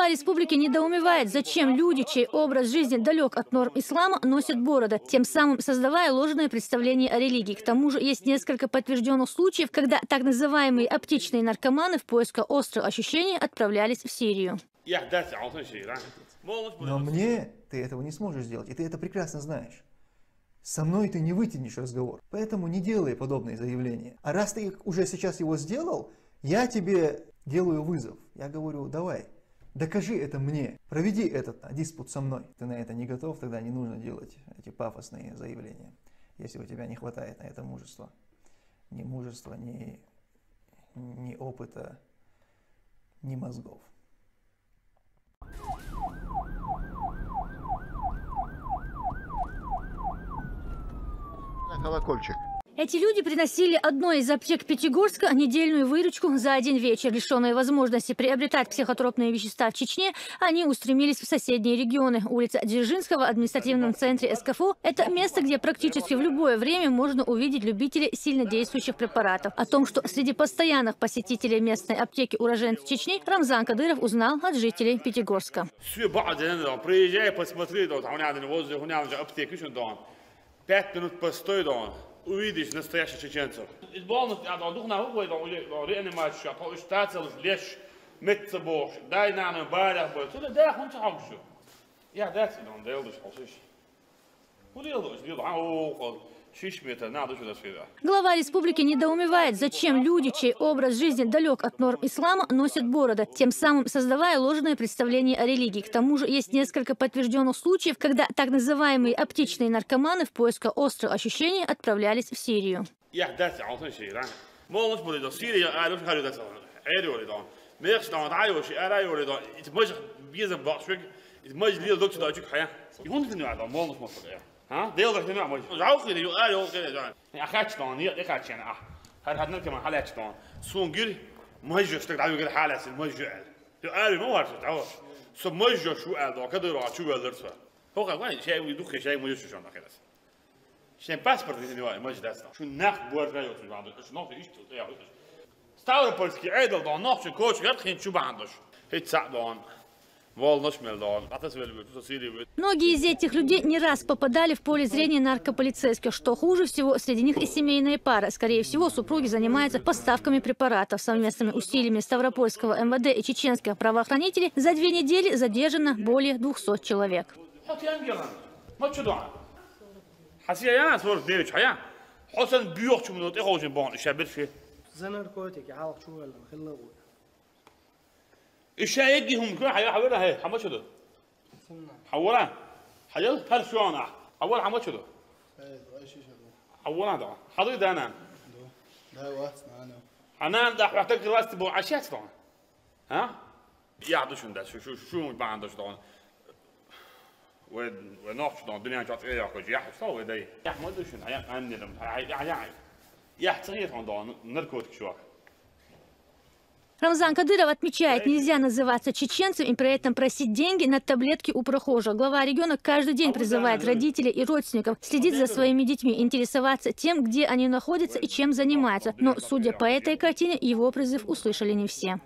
Глава республики недоумевает, зачем люди, чей образ жизни далек от норм ислама, носят бороды, тем самым создавая ложное представление о религии. К тому же есть несколько подтвержденных случаев, когда так называемые оптичные наркоманы в поисках острых ощущений отправлялись в Сирию. Но мне ты этого не сможешь сделать, и ты это прекрасно знаешь. Со мной ты не вытянешь разговор, поэтому не делай подобные заявления. А раз ты уже сейчас его сделал, я тебе делаю вызов. Я говорю, давай, докажи это мне, проведи этот диспут со мной. Ты на это не готов, тогда не нужно делать эти пафосные заявления, если у тебя не хватает на это мужества. Ни мужества, ни опыта, ни мозгов. Колокольчик. Эти люди приносили одной из аптек Пятигорска недельную выручку за один вечер. Лишенные возможности приобретать психотропные вещества в Чечне, они устремились в соседние регионы. Улица Дзержинского в административном центре СКФО – это место, где практически в любое время можно увидеть любителей сильнодействующих препаратов. О том, что среди постоянных посетителей местной аптеки уроженцев Чечни, Рамзан Кадыров узнал от жителей Пятигорска. Приезжай, посмотри, 5 минут постой, увидишь настоящих чеченцев. Глава республики недоумевает, зачем люди, чей образ жизни далек от норм ислама, носят бороды, тем самым создавая ложное представление о религии. К тому же есть несколько подтвержденных случаев, когда так называемые оптичные наркоманы в поисках острых ощущений отправлялись в Сирию. ها ديل ده نعم جاو كده يو يو كده يا اخاتش دون يا اخاتش انا هل هاد نركب حالات دون سون غير مهجش تقدر يقول حالات المهجع يو قال ما ورث تعور سو مهجش شو قال ده كده راح شو قال درس هو قال شيء يدوخ شيء مهجش شو انا كده شيء باسبورت دي نوع مهجش ده شو ناخ بور جاي شو عنده شو ناخ ايش يا ستاور بولسكي عيدل ده ناخ شو كوتش غير خين شو عندش هيت ساعه دون. Многие из этих людей не раз попадали в поле зрения наркополицейских. Что хуже всего, среди них и семейные пары. Скорее всего, супруги занимаются поставками препаратов. Совместными усилиями Ставропольского МВД и чеченских правоохранителей за 2 недели задержано более 200 человек. الشاي يجيهم كل حاجه حولها هي حمد شدو حولها حجل هل شو انا حول حمد شدو حولها ده حضي ده انا ده وقت معانا انا ده محتاج راس تبو عشات طبعا ها يعطوا شو ده شو ما عندوش طبعا ونوقش ده الدنيا جات ايه يا اخوي يا حسوا ده يا حمد شو يا عندي يا تصير عندنا نركوتك شو Рамзан Кадыров отмечает, нельзя называться чеченцем и при этом просить деньги на таблетки у прохожих. Глава региона каждый день призывает родителей и родственников следить за своими детьми, интересоваться тем, где они находятся и чем занимаются. Но, судя по этой картине, его призыв услышали не все.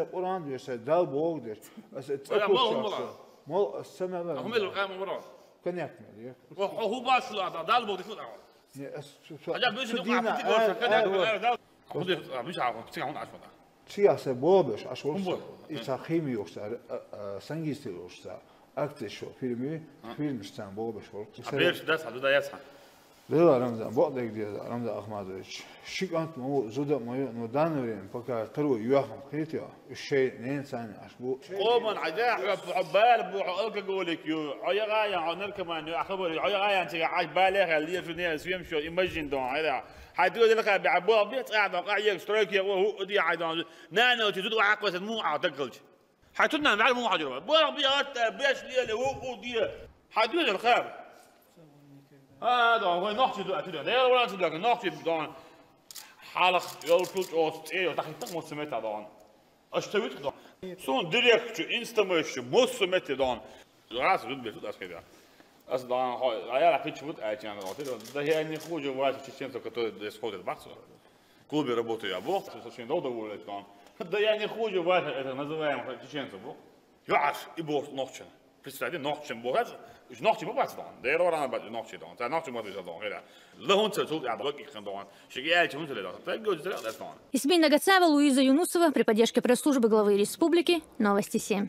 Siyasi boğabeş aşolsa, İsa'kimi yoksa, sengisi yoksa, akteşo filmi, filmisten boğabeş olur. Haber ders hadı da yazsan. Leyla Ramazan, boğdak diye Ramazan Ahmadoviç. Şikant mu zuda mu no danverin, paka taru yuahım kritiya. Şey neyin sani aş bu. قوما عجاء عبال بو عقلك قولك يو عيا غايا عنر كمان يو اخبر عيا غايا انت عبالك اللي في الناس يمشوا ايماجين دون هذا حيدو لك بعبوا بيت قاعد قاعد اشتراك يا هو دي عايدون نانو تدو عقبه مو عتقلت حيتنا مع مو حجر بو بيات بيش لي هو دي حيدو الخاب هذا هو نقطه دو اتدو ده ولا تدو نقطه دون حالق يوصل او ايه تحت مسمته دون اشتويت دون سون ديريكت انستمش مسمته دون راس رد بيت اسكده اصلا عيال حكيت شو يعني ده يعني خوجه واحد чеченцев которые сходят баксу клубе работаю я бог очень долго говорит он да я не хуже واحد это называем чеченцев бог يعرف يبوس نوتشن представьте نوتشن بوهات مش نوتشن ما بس دون ده راه انا نوتشن دون تا نوتشن ما بيجي دون هذا له انت تقول يا ضرك كان دون شيء انت تقول تقول ده دون Исмин Нагацава, Луиза Юнусова при поддержке пресс-службы главы республики. Новости 7.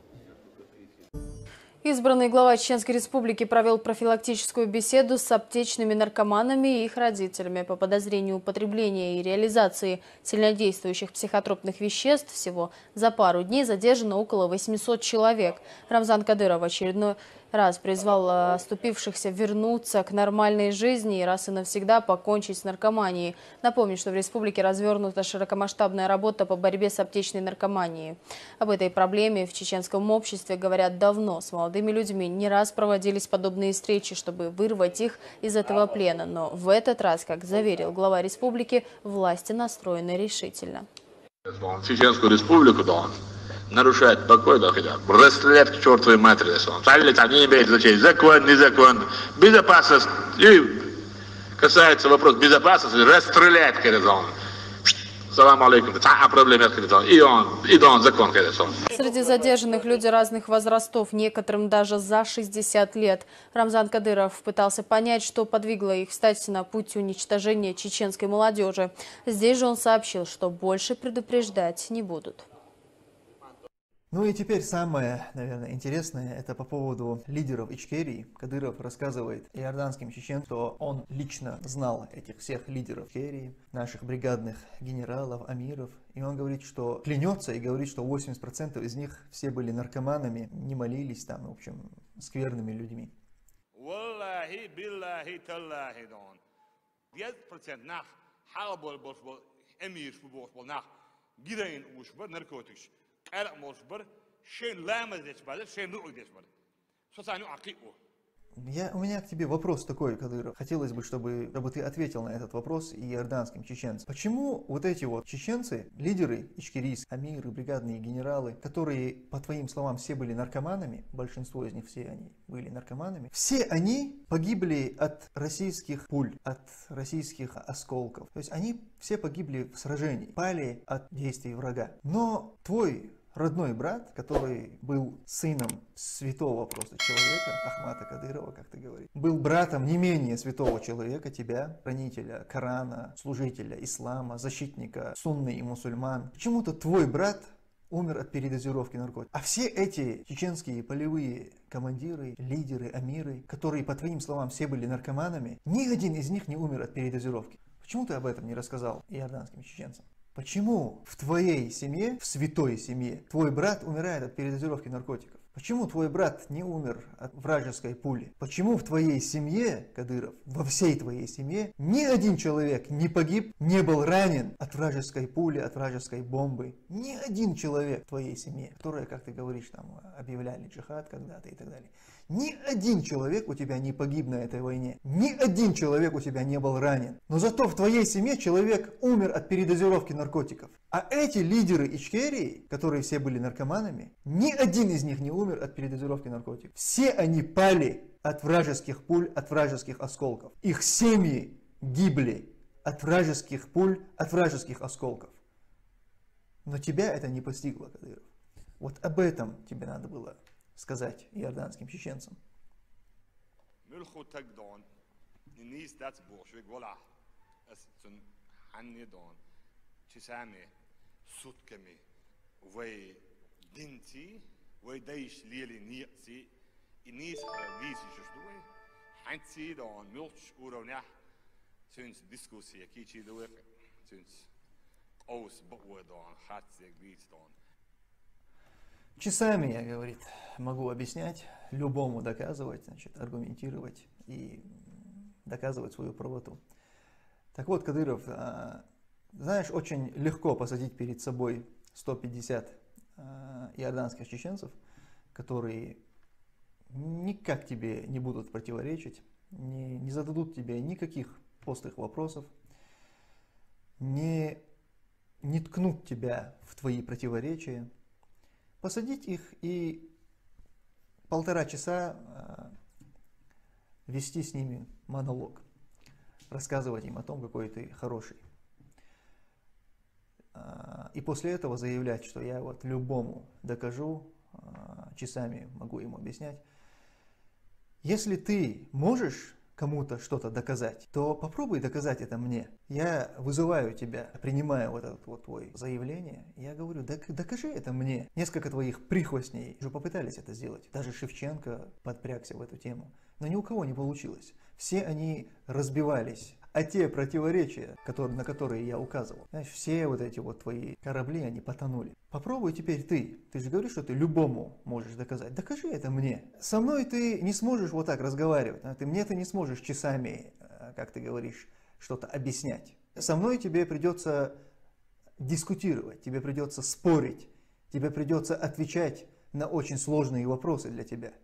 Избранный глава Чеченской Республики провел профилактическую беседу с аптечными наркоманами и их родителями. По подозрению употребления и реализации сильнодействующих психотропных веществ всего за пару дней задержано около 800 человек. Рамзан Кадыров в очередной раз призвал оступившихся вернуться к нормальной жизни и раз и навсегда покончить с наркоманией. Напомню, что в республике развернута широкомасштабная работа по борьбе с аптечной наркоманией. Об этой проблеме в чеченском обществе говорят давно. С молодыми людьми не раз проводились подобные встречи, чтобы вырвать их из этого плена. Но в этот раз, как заверил глава республики, власти настроены решительно. Чеченскую республику, да, нарушает покой, да, хотя расстрелять к чертовой матери, там не имеет значения, закон, не закон, безопасность, и касается вопрос безопасности, расстрелять, конечно, салам алейкум, проблема, и он закон, конечно. Среди задержанных люди разных возрастов, некоторым даже за 60 лет. Рамзан Кадыров пытался понять, что подвигло их встать на путь уничтожения чеченской молодежи. Здесь же он сообщил, что больше предупреждать не будут. Ну и теперь самое, наверное, интересное, это по поводу лидеров Ичкерии. Кадыров рассказывает иорданским чеченцам, что он лично знал этих всех лидеров Ичкерии, наших бригадных генералов, амиров. И он говорит, что клянется и говорит, что 80% из них все были наркоманами, не молились там, в общем, скверными людьми. У меня к тебе вопрос такой, Кадыров. Хотелось бы, чтобы ты ответил на этот вопрос и иорданским чеченцам. Почему вот эти вот чеченцы, лидеры ичкерийские, амиры, бригадные генералы, которые, по твоим словам, все были наркоманами, большинство из них все они были наркоманами, все они погибли от российских пуль, от российских осколков. То есть они все погибли в сражении, пали от действий врага. Но твой родной брат, который был сыном святого просто человека, Ахмата Кадырова, как ты говоришь, был братом не менее святого человека, тебя, хранителя Корана, служителя ислама, защитника сунны и мусульман. Почему-то твой брат умер от передозировки наркотиков. А все эти чеченские полевые командиры, лидеры, амиры, которые, по твоим словам, все были наркоманами, ни один из них не умер от передозировки. Почему ты об этом не рассказал иорданским чеченцам? Почему в твоей семье, в святой семье, твой брат умирает от передозировки наркотиков? Почему твой брат не умер от вражеской пули? Почему в твоей семье, Кадыров, во всей твоей семье, ни один человек не погиб, не был ранен от вражеской пули, от вражеской бомбы? Ни один человек в твоей семье, которые, как ты говоришь, там объявляли джихад когда-то и так далее. Ни один человек у тебя не погиб на этой войне. Ни один человек у тебя не был ранен. Но зато в твоей семье человек умер от передозировки наркотиков. А эти лидеры Ичкерии, которые все были наркоманами, ни один из них не умер от передозировки наркотиков. Все они пали от вражеских пуль, от вражеских осколков. Их семьи гибли от вражеских пуль, от вражеских осколков. Но тебя это не постигло, Кадыров. Вот об этом тебе надо было сказать иорданским чеченцам. Часами, я, говорит, могу объяснять, любому доказывать, значит, аргументировать и доказывать свою правоту. Так вот, Кадыров, знаешь, очень легко посадить перед собой 150 иорданских чеченцев, которые никак тебе не будут противоречить, не зададут тебе никаких острых вопросов, не ткнут тебя в твои противоречия. Посадить их и 1,5 часа вести с ними монолог, рассказывать им о том, какой ты хороший. И после этого заявлять, что я вот любому докажу, часами могу ему объяснять. Если ты можешь кому-то что-то доказать, то попробуй доказать это мне. Я вызываю тебя, принимаю вот это вот твое заявление, я говорю, докажи это мне. Несколько твоих прихвостней уже попытались это сделать. Даже Шевченко подпрягся в эту тему. Но ни у кого не получилось. Все они разбивались. А те противоречия, на которые я указывал, знаешь, все вот эти вот твои корабли, они потонули. Попробуй теперь ты. Ты же говоришь, что ты любому можешь доказать. Докажи это мне. Со мной ты не сможешь вот так разговаривать. Ты не сможешь часами, как ты говоришь, что-то объяснять. Со мной тебе придется дискутировать, тебе придется спорить, тебе придется отвечать на очень сложные вопросы для тебя.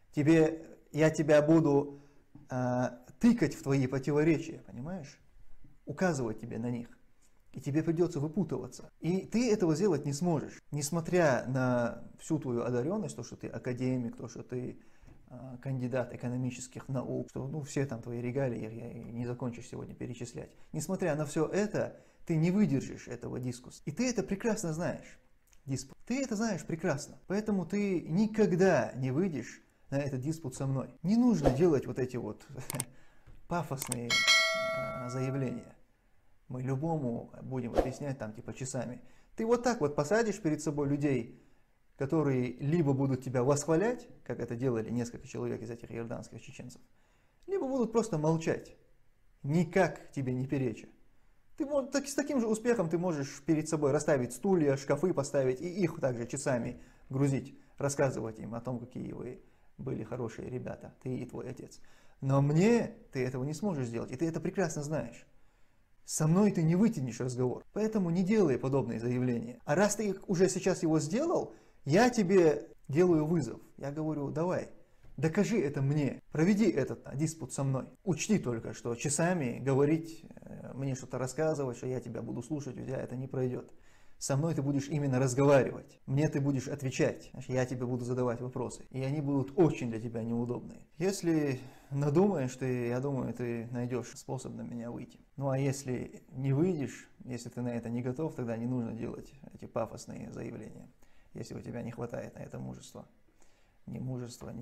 Я тебя буду тыкать в твои противоречия, понимаешь? Указывать тебе на них. И тебе придется выпутываться. И ты этого сделать не сможешь. Несмотря на всю твою одаренность, то, что ты академик, то, что ты кандидат экономических наук, что все там твои регалии, я не закончишь сегодня перечислять. Несмотря на все это, ты не выдержишь этого дискуса. И ты это прекрасно знаешь. Диспут. Ты это знаешь прекрасно. Поэтому ты никогда не выйдешь на этот диспут со мной. Не нужно делать вот эти вот пафосные заявления. Мы любому будем объяснять там типа часами. Ты вот так вот посадишь перед собой людей, которые либо будут тебя восхвалять, как это делали несколько человек из этих иорданских чеченцев, либо будут просто молчать, никак тебе не переча. С таким же успехом ты можешь перед собой расставить стулья, шкафы поставить и их также часами грузить, рассказывать им о том, какие вы были хорошие ребята, ты и твой отец. Но мне ты этого не сможешь сделать, и ты это прекрасно знаешь. Со мной ты не вытянешь разговор, поэтому не делай подобные заявления. А раз ты уже сейчас его сделал, я тебе делаю вызов. Я говорю, давай, докажи это мне, проведи этот диспут со мной. Учти только, что часами говорить, мне что-то рассказывать, что я тебя буду слушать, у тебя это не пройдет. Со мной ты будешь именно разговаривать, мне ты будешь отвечать, я тебе буду задавать вопросы, и они будут очень для тебя неудобные. Если надумаешь, я думаю, ты найдешь способ на меня выйти. Ну а если не выйдешь, если ты на это не готов, тогда не нужно делать эти пафосные заявления, если у тебя не хватает на это мужества. Ни мужества,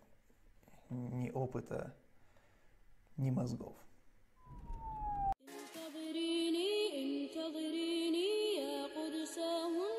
ни опыта, ни мозгов. انتظريني يا قدس